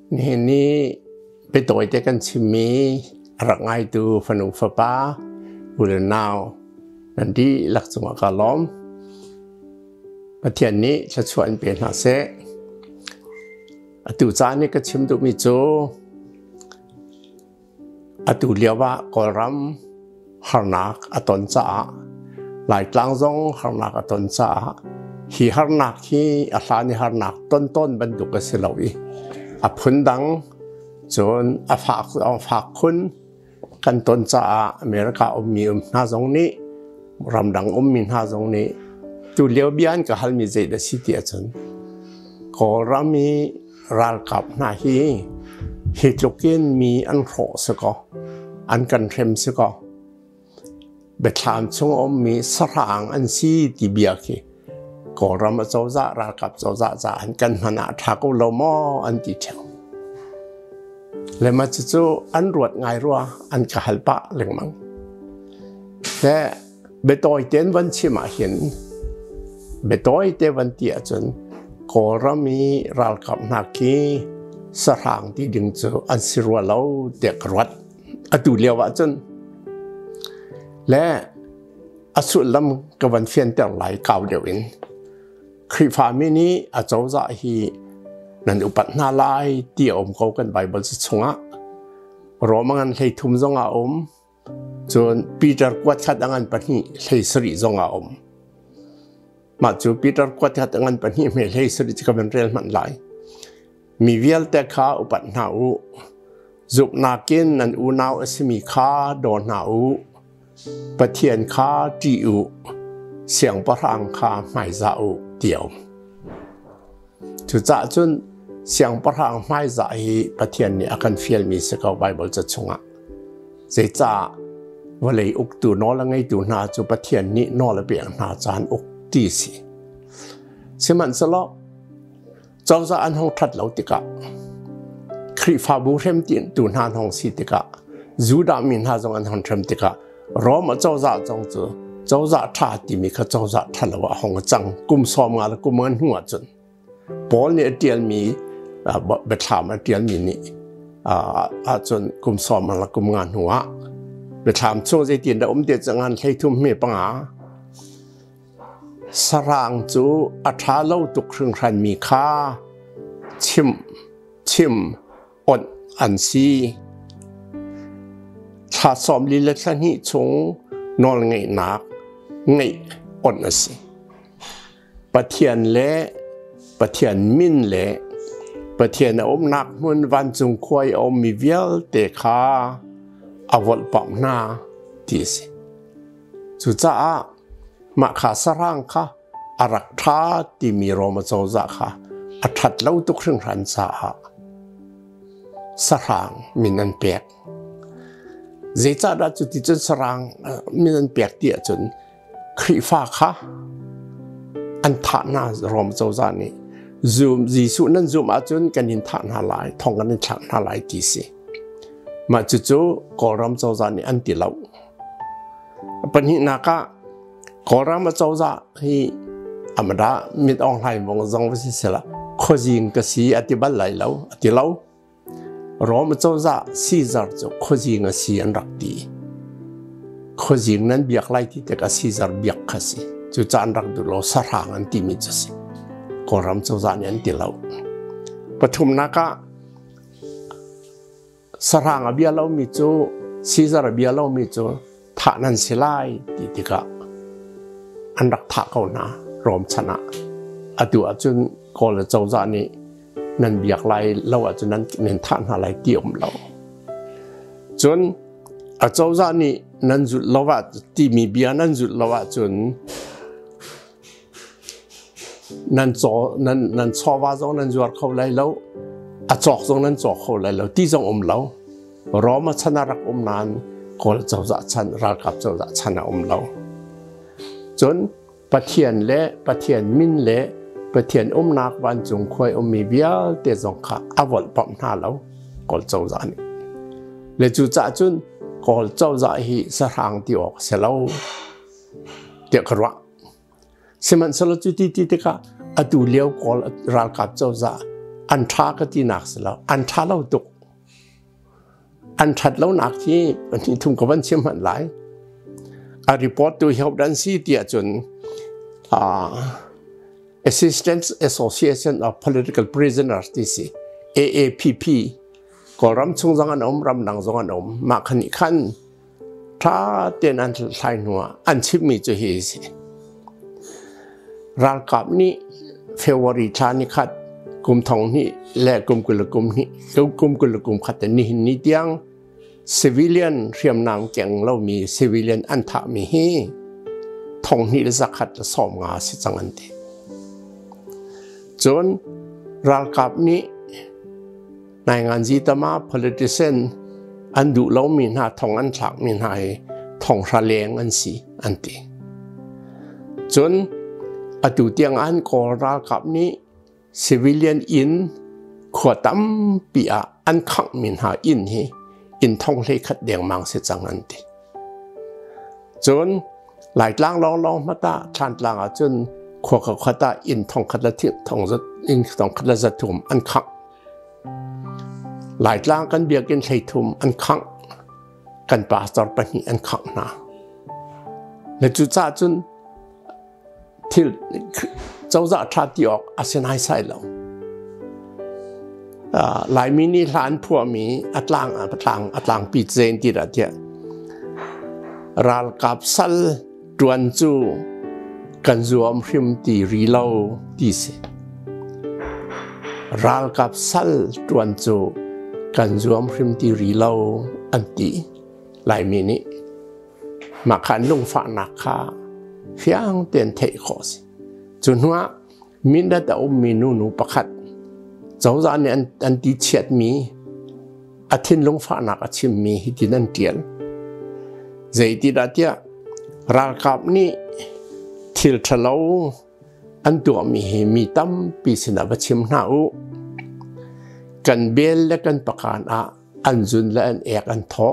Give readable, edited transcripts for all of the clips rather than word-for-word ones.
นี่ไปตัวเด็กกันชิมีรักไงดูฝนุฝป้าอุลนาวนั่นที่หลักสมกาล้อมประเทศนี้จะชวนเป็นหาเสอตุจานี่ก็ชิมดูมิจูอตุเลียวว่ากอรัมฮาร์นักอตอนจ้าหลายกลางซองฮาร์นักอตอนจ้าฮีฮาร์นักฮีอาลานี่ฮาร์นักต้นบรรดุกสิลวีอพุนดังจนฝากคุณกันต้นจ้าอเมริกามีนาซงนี้รำดังมีนาซงนี้ตุเลียวเบียนก็ฮัลมีใจเดสิเดียจนกอรัมมีรัลกับนาฮีฮิตลุกินมีอันโรสก็อันกันเทมสก็เบ็ดถามชงมีสรางอันซีติเบียกีก็รำเจ้าจ่ารัลกับเจ้าจ่าอันกันหนาทักอุลมออันติเทียวและมาจู่อันรวดไงรัวอันกะฮัลปะเล็งมังแต่เบตอยเต็นวันชิมาเห็นเบตอยเตวันเตียจนก็รำมีรัลกับนาคีสรางที่ดึงเจออันสิรัวเราเด็กรัดอตุเลียวจนและอสุลำกับวันเฟียนแต่หลายเก่าเดียวเองคริฟามินี้อาจจะฮีนั่นอุปนาลายที่อมเขากันไปบนสุงะรอมังอันให้ทุ่มจงอาอมจนปีเตอร์กวดขัดอันปะนี้ให้สริจงอาอมมาจูปีเตอร์กวดขัดอันปะนี้ไม่ให้สริจะเป็นเรื่องมันหลายมีเวลแต่ข้าอุปนาอุจุบนากินนั่นอุนาวสมีข้าโดนนาอุปะเทียนข้าจีอุเสียงประหังข้าไม่จะอุเดียวจุดจ้าจนเสียงประหังไม่จะให้ปะเทียนนี่อาการฟิลมีสกาวไบเบิลจะชงอ่ะเจ้าจ้าวันเลยอุกตัวนอละไงตัวนาจุปะเทียนนี่นอละเบียงนาจานอุกตีสิเชื่อมันสลบเจ้าจะอันห้องทัดเหล่าติกะคริฟาบูเรมตินตูนานห้องสิติกะจูดามินหาจงอันห้องเรมติกะรอมาเจ้าจะจงเจอเจ้าจะท่าติมิกะเจ้าจะทันละว่าห้องจังกุมซ้อมงานกุมเงินหัวจนบอลเนี่ยเดียนมีเบ็ดถามเดียนมีนี่จนกุมซ้อมงานกุมงานหัวเบ็ดถามช่วงใจเดียนแต่เดียจะงานให้ทุ่มเมียปังอาสรางจูอัฐาเล่าตุกครึ่งรันมีค่าชิมอดอันซีถ้าสอมลีเล็กนี้ชงนอนไงนักไงอดอันซีปะเทียนเละปะเทียนมินเละปะเทียนอมนักมันวันจงควยอมมีเวลเตะขาอวดปั๊มหน้าที่สิจุจ้ามาขาสร้างค่ะอารักท้าที่มีรมเจ้าจ่าค่ะอัฐัดเล่าตุกเรื่องรันจ่าสร้างมินันเปียกเจ้าจ่าได้จุดที่จนสร้างมินันเปียกเดียจนคริฟ้าค่ะอันฐานารมเจ้าจ่านี่ซูมจีสุนั้นซูมอาจนกันยินฐานหาลายทองกันยินฐานหาลายที่สิมาจู่ๆก็รมเจ้าจ่านี่อันติเล่าปัญหานักขอรับมาเจ้าจ่าให้อเมริกามีออนไลน์วงจรวิเศษข้อจริงก็สีอธิบายไหลแล้วอธิเล่ารอมาเจ้าจ่าซีซาร์จะข้อจริงก็สีอันรักดีข้อจริงนั้นเบียกไหลที่แต่ก็ซีซาร์เบียกข้าสิจู่จานรักดูโลสรางอันที่มีจุดสิขอรับเจ้าจ่าเนี่ยอันที่เล่าปฐุมนักสรางเบียเล่ามีจูซีซาร์เบียเล่ามีจูฐานันสิไลที่ก็อันรักทักเขานะรวมชนะอดูอาจจะก่อนเจ้าจ่านี่นั่นเบียกไหลเราอาจจะนั้นเน้นฐานอะไรเกี่ยวกับเราจนเจ้าจ่านี่นั่นจุดเราว่าที่มีเบียนั่นจุดเราว่าจนนั่นชอบว่าตรงนั้นจวดเขาไหลแล้วจอกตรงนั้นจอกเขาไหลแล้วที่ตรงเรารอมาชนะรักนานก่อนเจ้าจ่าชนะรักกับเจ้าจ่าชนะเราจนปะเทียนเละปะเทียนมินเละปะเทียนนักวันจงควยมีเบียเตจงขาอวดปั๊มหน้าเราก่อนเจ้าจ่านี่เลยจู่จ่าจนก่อนเจ้าจ่าฮีสรางที่ออกเสร็จแล้วเด็กรักสมันสลจุดที่ติกะอดูเลี้ยวก่อนรักกับเจ้าจ่าอันท้าก็ที่หนักสิแล้วอันท้าเราตุกอันทัดแล้วหนักที่วันนี้ทุ่มกับวันเชื่อมันหลายa report to help dan si tia chun Assistance Association of Political Prisoners TC AAPP ก็รำชงจังอันรำนังจังอันมาขณิขันถ้าเตียนอันไทยนัวอันชิบมีจุเฮสิรัลกับนี้เฟวอรีชานิขัดกลุ่มทองนี้และกลุ่มกุลกลุ่มนี้กลุ่มกุลกลุ่มขัดแต่นี่นิดยัง civilian เรียมนามแก่งเรามี civilian อันทามีฮีทองนี้สักขัดสอมงาสิจังอันเดจนรัลกับนี้ในงานจีตมา politician อันดูเรามีหน้าทองอันถักมีหน้าทองทะเลงอันสีอันเดจนอดูเตียงอันก็รัลกับนี้ civilian in ขวดตั้มปียอันขังมีหน้าอินทองเลยขัดเดียงมังสิจังอันเดจนหลายล่างลองมาตาชานล่างจนขวดขัดตาอินทองขัดละทิพทองจะอินทองขัดละจะถุมอันขังหลายล่างกันเบียกินใส่ถุมอันขังกันป่าสตอร์ปนีอันขังนะและจุดจ้าจนที่เจ้าจะทัดที่ออกอาเซนไฮไซด์เราหลายมินิร้านพวกมีอัตลางปีเจนที่ระเดียรัลกับซัลดวนจูกันรวมพิมตีรีเลาดีเสรัลกับซัลดวนจูกันรวมพิมตีรีเลาอันตีหลายมินิมาขันลงฝานักขาเพียงเตียนเทคอสจนว่ามินดาตาอุมินูประคัดเจ้าจานเนี่ยอันที่เฉียดมีอาทิตย์ลงฝานักอาชิมมีที่นั่นเดียนใจที่ระเดียรัลกับนี้ทิลทะเลาอันตัวมีตั้มปีศนาบชิมหน้าอุกันเบลและกันประการอันจุนและอันเอกอันท้อ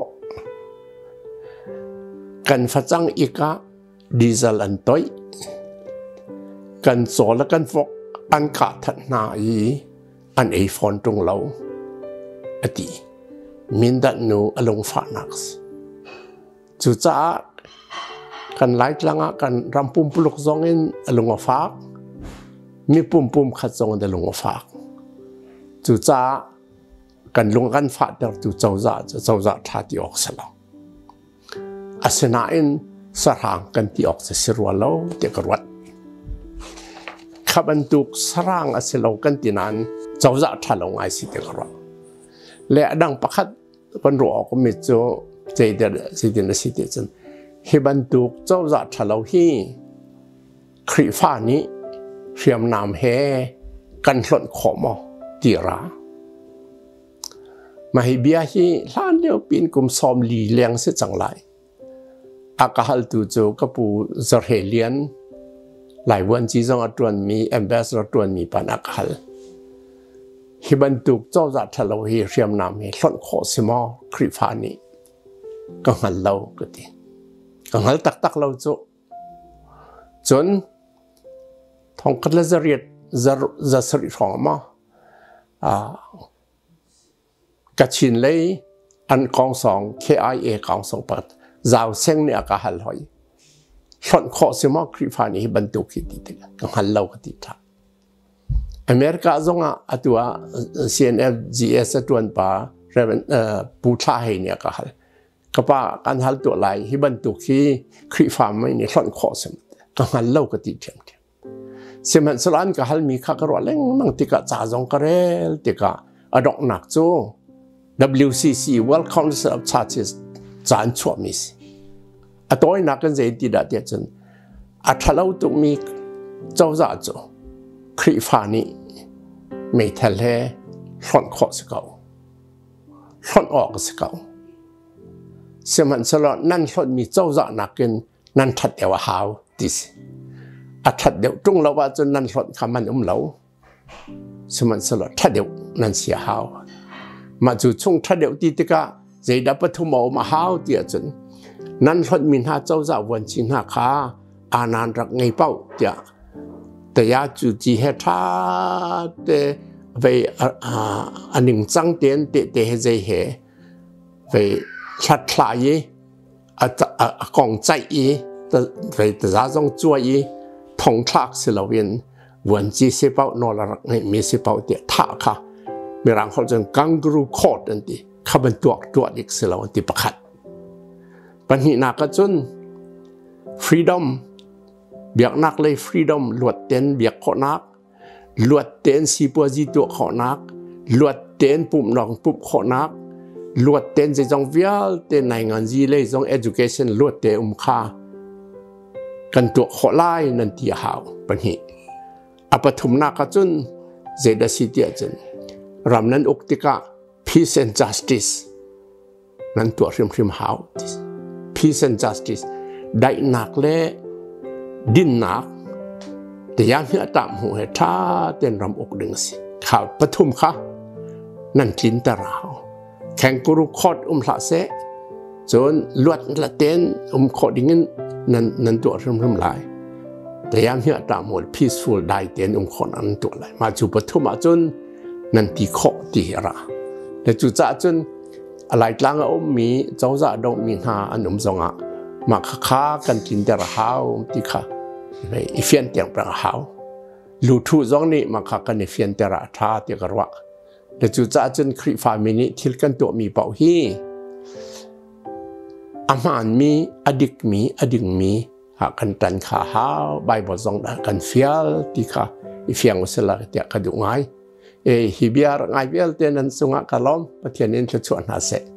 กันฟัจังอีกดีเซลอันต้อยกันโซและกันฟกอันขาดทัดนาอันไอโฟนตรงเราอดีมินดันนูอลงฝานักจุจ้ากันไล่ลังกันรำปุ่มปลุกซองอินอลงฝากมีปุ่มขัดซองเดลงฝากจุจ้ากันลงกันฝาเดจุเจ้าจะทัดที่ออกสลองอาเซนาอินสร้างกันที่ออกจะสิรวาเราเด็กรวดขับรรทุกสร้างอาเซลกันที่นั้นเจ้าจะทัดลงไอสิเด็กรวดและดังประคัดคนรู้ก็มีโจใจเดือดสิเดือดสิเดือดจนเฮบันตุกเจ้าจะทะเลาะที่ครีฟ้านี้เรียมนามเฮกันหล่นขอมอตีรามาให้เบียที่ล้านเดียวปีนกุมซอมลีเลี้ยงเสียจังไรอากาศตูโจกับปูจอร์เฮเลียนหลายวันจีจงอัตวนมีแอมเบสอัตวนมีปานอากาศฮิบันตุกเจ้าจะทะเลาะที่เรียมนามเฮหล่นขอสิมอครีฟ้านี้ก็หันเราก็ดีก็หันตักเราจนทองคัดละจะเรียดจะสริทองมากัดชินเลยอันกองสอง KIA กองสองปัดยาวเส้นเนี่ยก็หันหอยหล่นขอสิมอครีฟ้านี้ฮิบันตุกที่ดีก็หันเราก็ดีท่าอเมริกาจงตัว CNF GS ตัวนั้นป่าเรื่องปูชาให้เนี่ยก็หันก็ป่าการหันตัวไหลที่บรรทุกที่ครีฟาร์มไม่เนี่ยหล่นขอสมก็หันเล่าก็ติดเทียมเสียมันสลานก็หันมีข้ากระว่าเล่งมั่งติกะจ่าจงกระเรลติกะอดอกหนักโจ WCC World Council of Churches จานชัวมิสตัวนักกันใจติดเดียจนถ้าเราต้องมีเจ้าจ่าโจครีฟานี้ไม่ทะเลหล่นขอสเกาหล่นออกสเกาเสียมันสลอนนั่นหล่นมีเจ้าจ่านักกินนั่นทัดเดียวหาวดิสทัดเดียวตรงเราว่าจนนั่นหล่นคำมันเราเสียมันสลอนทัดเดียวนั่นเสียหาวมาจู่ช่วงทัดเดียวตีติกะใจดับปฐุมเอามาหาวเดียจนนั่นหล่นมีหน้าเจ้าจ่าวันชินหาคาอานานรักไงเป้าเดียแต่ยาจุจีเฮท่าแต่ về anh những trăng tiền để hệ dây hệ về chặt lại còn chạy về giá trong chuối thông thác sự lao viênวันจีเสพเอาโนลารักให้มีเสพเอาเดียท่าค่ะมีรังเขาจะกังกรูโคดอันที่เขาเป็นตัวอีกสิเราอันที่ประคัดปัญหาหนักก็จน freedom เบียกนักเลย freedom ลวดเต้นเบียกขอนักลวดเต้นสีปัวจีตัวขอนักลวดเต้นปุ่มหนองปุ่มขอนักลวดเต้นจะจงวิลเต้นในงานจีเลยจง education ลวดเต้นค่ากันตัวขอไล่นั่นที่หาวปัญหาอปฐุมนาคจุนเจดสิเดียจนรำนั้นอุกติกา peace and justice นั้นตัวริมหาว peace and justice ได้หนักเล่ดินหนักแต่ยังเหือตามหัวท่าเต้นรำอกดึงสิข่าวปฐุมค่ะนั่นจินตราวแข่งกรุคอดหละเสจนลวดละเต้นขอดิ่งนั้นตัวริมหลายแต่ยังเหือตามหัว peaceful ได้เต้นคนนั้นตัวเลยมาจูปฐุมจนนั่นที่ขอตีระแต่จู่จ้าจนอะไรกลางมีเจ้าจะดงมีหาอันสงะมาค้ากันกินแต่ละหาวที่ค่ะอีเฟียนเตียงประหาวลูทูจงนี้มาค้ากันอีเฟียนแต่ละท่าเตียกระวะแต่จู่จ้าจนคริฟามินิที่กันตัวมีเป่าฮีอามันมีอดิกมีอดิงมีหากันตันขาหาวใบบทจงกันเฟียลที่ค่ะอีเฟียงอุสละเตียกระดุงไงฮิบิอาร์ไงเวลเตนันสุงะกะล้อมประเทศนี้จะชวนหาเส